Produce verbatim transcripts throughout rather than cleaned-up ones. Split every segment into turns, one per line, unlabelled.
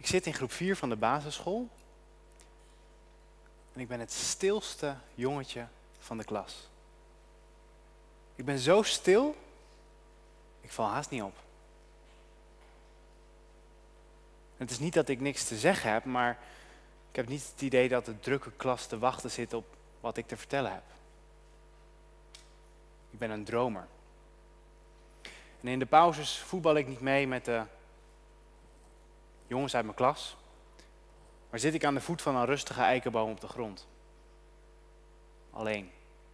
Ik zit in groep vier van de basisschool. En ik ben het stilste jongetje van de klas. Ik ben zo stil, ik val haast niet op. Het is niet dat ik niks te zeggen heb, maar ik heb niet het idee dat de drukke klas te wachten zit op wat ik te vertellen heb. Ik ben een dromer. En in de pauzes voetbal ik niet mee met de jongens uit mijn klas, maar zit ik aan de voet van een rustige eikenboom op de grond. Alleen.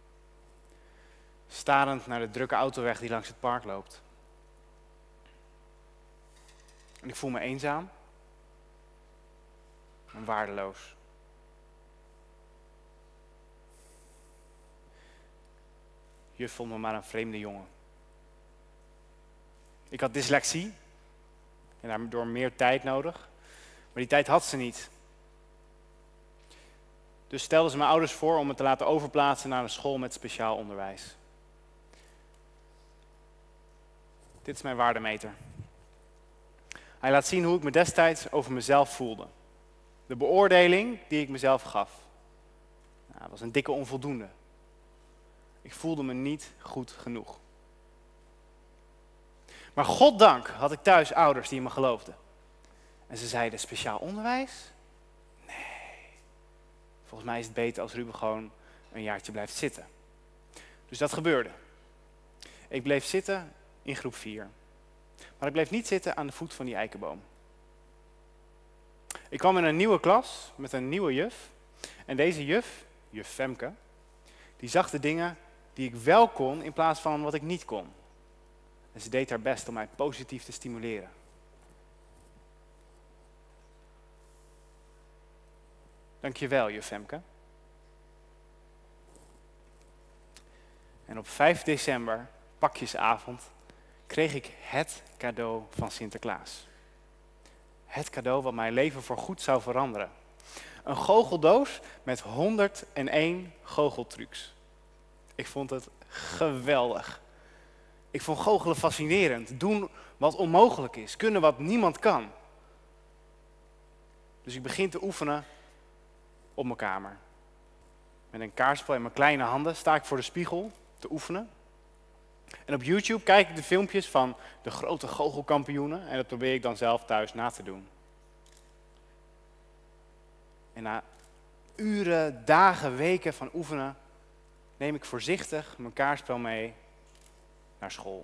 Starend naar de drukke autoweg die langs het park loopt. En ik voel me eenzaam en waardeloos. Juf vond me maar een vreemde jongen. Ik had dyslexie en daardoor meer tijd nodig, maar die tijd had ze niet. Dus stelde ze mijn ouders voor om me te laten overplaatsen naar een school met speciaal onderwijs. Dit is mijn waardemeter. Hij laat zien hoe ik me destijds over mezelf voelde. De beoordeling die ik mezelf gaf. Nou, dat was een dikke onvoldoende. Ik voelde me niet goed genoeg. Maar goddank had ik thuis ouders die in me geloofden. En ze zeiden, speciaal onderwijs? Nee. Volgens mij is het beter als Ruben gewoon een jaartje blijft zitten. Dus dat gebeurde. Ik bleef zitten in groep vier. Maar ik bleef niet zitten aan de voet van die eikenboom. Ik kwam in een nieuwe klas met een nieuwe juf. En deze juf, juf Femke, die zag de dingen die ik wel kon in plaats van wat ik niet kon. En ze deed haar best om mij positief te stimuleren. Dankjewel, juf Femke. En op vijf december, pakjesavond, kreeg ik het cadeau van Sinterklaas. Het cadeau wat mijn leven voorgoed zou veranderen. Een goocheldoos met honderdéén goocheltrucs. Ik vond het geweldig. Ik vond goochelen fascinerend. Doen wat onmogelijk is. Kunnen wat niemand kan. Dus ik begin te oefenen op mijn kamer. Met een kaartspel in mijn kleine handen sta ik voor de spiegel te oefenen. En op YouTube kijk ik de filmpjes van de grote goochelkampioenen. En dat probeer ik dan zelf thuis na te doen. En na uren, dagen, weken van oefenen neem ik voorzichtig mijn kaartspel mee naar school.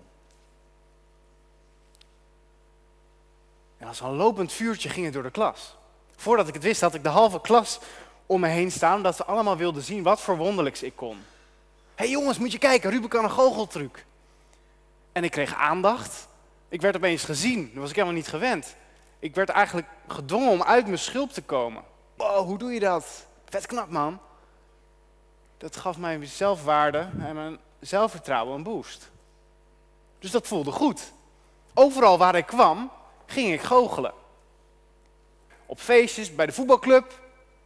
En als een lopend vuurtje ging het door de klas. Voordat ik het wist had ik de halve klas om me heen staan, omdat ze allemaal wilden zien wat voor wonderlijks ik kon. Hé hey jongens, moet je kijken, Ruben kan een goocheltruc. En ik kreeg aandacht. Ik werd opeens gezien, dat was ik helemaal niet gewend. Ik werd eigenlijk gedwongen om uit mijn schulp te komen. Wow, hoe doe je dat? Vet knap, man. Dat gaf mijn zelfwaarde en mijn zelfvertrouwen een boost. Dus dat voelde goed. Overal waar ik kwam, ging ik goochelen. Op feestjes, bij de voetbalclub.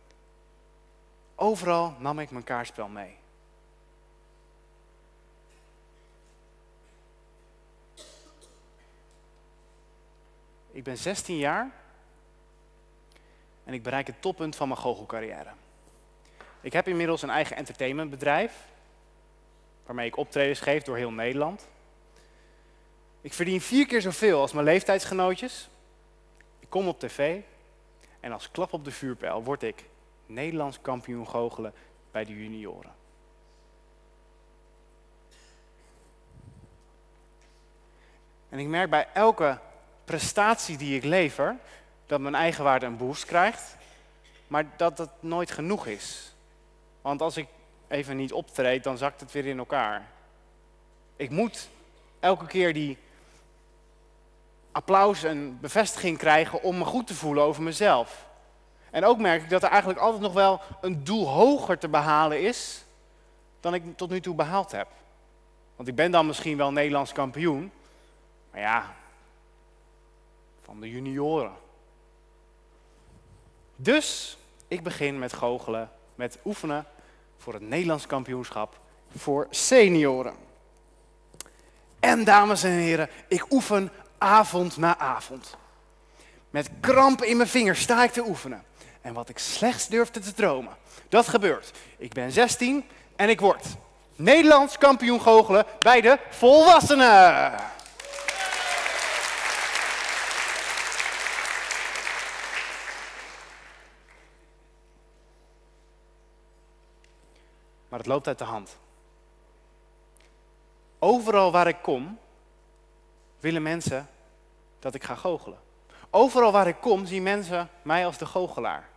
Overal nam ik mijn kaartspel mee. Ik ben zestien jaar en ik bereik het toppunt van mijn goochelcarrière. Ik heb inmiddels een eigen entertainmentbedrijf, waarmee ik optredens geef door heel Nederland. Ik verdien vier keer zoveel als mijn leeftijdsgenootjes. Ik kom op tv en als klap op de vuurpijl word ik Nederlands kampioen goochelen bij de junioren. En ik merk bij elke prestatie die ik lever, dat mijn eigenwaarde een boost krijgt, maar dat het nooit genoeg is. Want als ik even niet optreed, dan zakt het weer in elkaar. Ik moet elke keer die applaus en bevestiging krijgen om me goed te voelen over mezelf. En ook merk ik dat er eigenlijk altijd nog wel een doel hoger te behalen is dan ik tot nu toe behaald heb. Want ik ben dan misschien wel Nederlands kampioen, maar ja, van de junioren. Dus ik begin met goochelen, met oefenen voor het Nederlands kampioenschap voor senioren. En dames en heren, ik oefen avond na avond. Met krampen in mijn vingers sta ik te oefenen. En wat ik slechts durfde te dromen, dat gebeurt. Ik ben zestien en ik word Nederlands kampioen goochelen bij de volwassenen. Maar het loopt uit de hand. Overal waar ik kom, willen mensen dat ik ga goochelen. Overal waar ik kom, zien mensen mij als de goochelaar.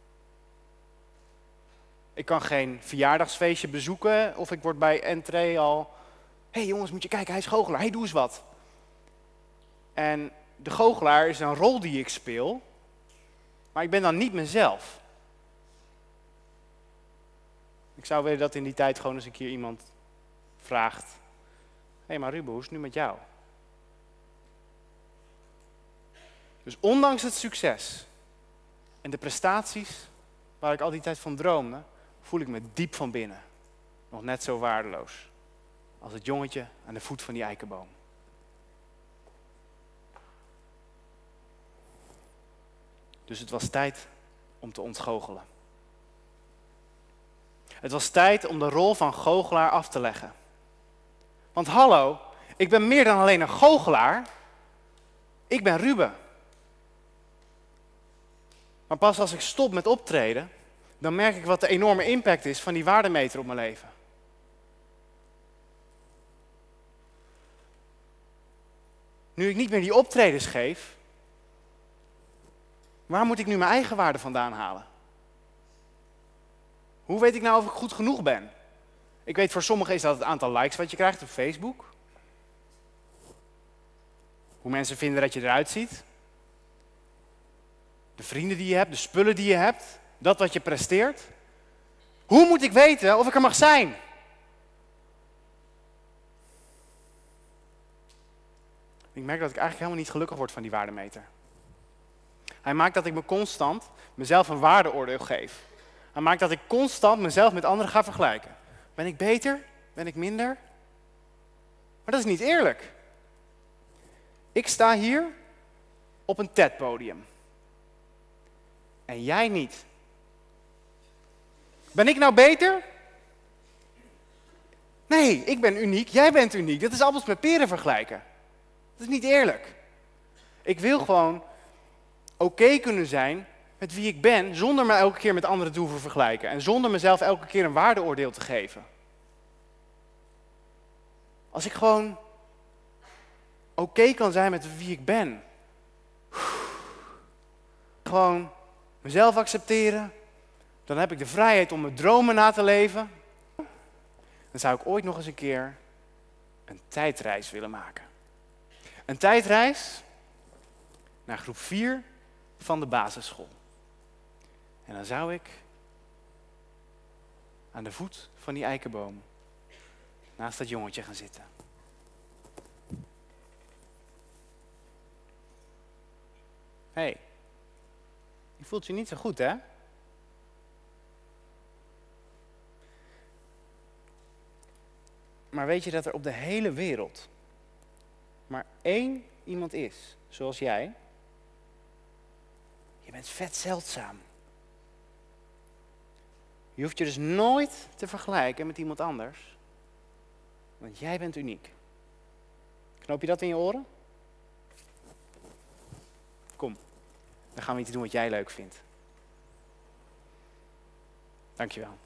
Ik kan geen verjaardagsfeestje bezoeken of ik word bij entree al... Hé hey jongens, moet je kijken, hij is goochelaar, hey, doe eens wat. En de goochelaar is een rol die ik speel, maar ik ben dan niet mezelf. Ik zou willen dat in die tijd gewoon eens een keer iemand vraagt... Hé hey, maar Ruben, hoe is het nu met jou? Dus ondanks het succes en de prestaties waar ik al die tijd van droomde, voel ik me diep van binnen nog net zo waardeloos als het jongetje aan de voet van die eikenboom. Dus het was tijd om te ontgoochelen. Het was tijd om de rol van goochelaar af te leggen. Want hallo, ik ben meer dan alleen een goochelaar. Ik ben Ruben. Maar pas als ik stop met optreden, dan merk ik wat de enorme impact is van die waardemeter op mijn leven. Nu ik niet meer die optredens geef, waar moet ik nu mijn eigen waarde vandaan halen? Hoe weet ik nou of ik goed genoeg ben? Ik weet voor sommigen is dat het aantal likes wat je krijgt op Facebook. Hoe mensen vinden dat je eruit ziet. De vrienden die je hebt, de spullen die je hebt, dat wat je presteert. Hoe moet ik weten of ik er mag zijn? Ik merk dat ik eigenlijk helemaal niet gelukkig word van die waardemeter. Hij maakt dat ik me constant mezelf een waardeoordeel geef. Hij maakt dat ik constant mezelf met anderen ga vergelijken. Ben ik beter? Ben ik minder? Maar dat is niet eerlijk. Ik sta hier op een TED-podium. En jij niet. Ben ik nou beter? Nee, ik ben uniek, jij bent uniek. Dat is appels met peren vergelijken. Dat is niet eerlijk. Ik wil gewoon oké kunnen zijn met wie ik ben, zonder me elke keer met anderen te hoeven vergelijken. En zonder mezelf elke keer een waardeoordeel te geven. Als ik gewoon oké kan zijn met wie ik ben. Gewoon mezelf accepteren. Dan heb ik de vrijheid om mijn dromen na te leven. Dan zou ik ooit nog eens een keer een tijdreis willen maken. Een tijdreis naar groep vier van de basisschool. En dan zou ik aan de voet van die eikenboom naast dat jongetje gaan zitten. Hé, hey, je voelt je niet zo goed, hè? Maar weet je dat er op de hele wereld maar één iemand is, zoals jij? Je bent vet zeldzaam. Je hoeft je dus nooit te vergelijken met iemand anders. Want jij bent uniek. Knoop je dat in je oren? Kom, dan gaan we iets doen wat jij leuk vindt. Dankjewel.